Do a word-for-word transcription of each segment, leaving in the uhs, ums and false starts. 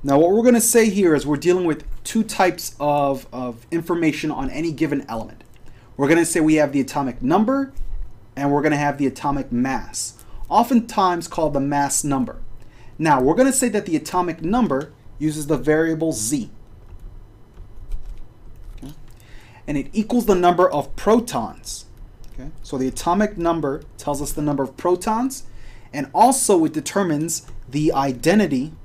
Now what we're going to say here is we're dealing with two types of, of information on any given element. We're going to say we have the atomic number and we're going to have the atomic mass, oftentimes called the mass number. Now we're going to say that the atomic number uses the variable z. Okay? And it equals the number of protons. Okay? So the atomic number tells us the number of protons, and also it determines the identity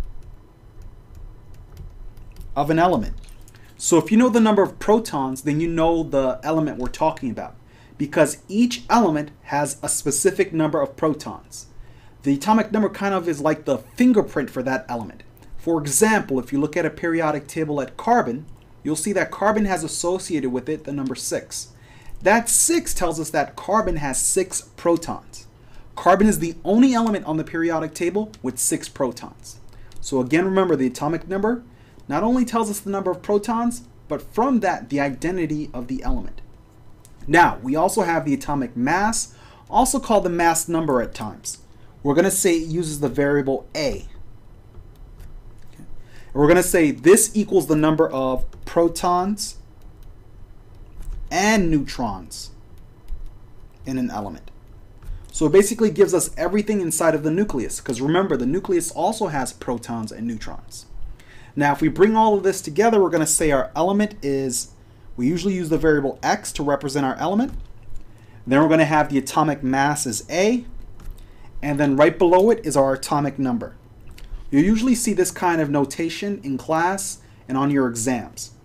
of an element. So if you know the number of protons, then you know the element we're talking about, because each element has a specific number of protons. The atomic number kind of is like the fingerprint for that element. For example, if you look at a periodic table at carbon, you'll see that carbon has associated with it the number six. That six tells us that carbon has six protons. Carbon is the only element on the periodic table with six protons. So again, remember, the atomic number not only tells us the number of protons, but from that, the identity of the element. Now, we also have the atomic mass, also called the mass number at times. We're going to say it uses the variable A. Okay. And we're going to say this equals the number of protons and neutrons in an element. So it basically gives us everything inside of the nucleus, because remember, the nucleus also has protons and neutrons. Now, if we bring all of this together, we're going to say our element is, we usually use the variable x to represent our element. Then we're going to have the atomic mass as A, and then right below it is our atomic number. You usually see this kind of notation in class and on your exams.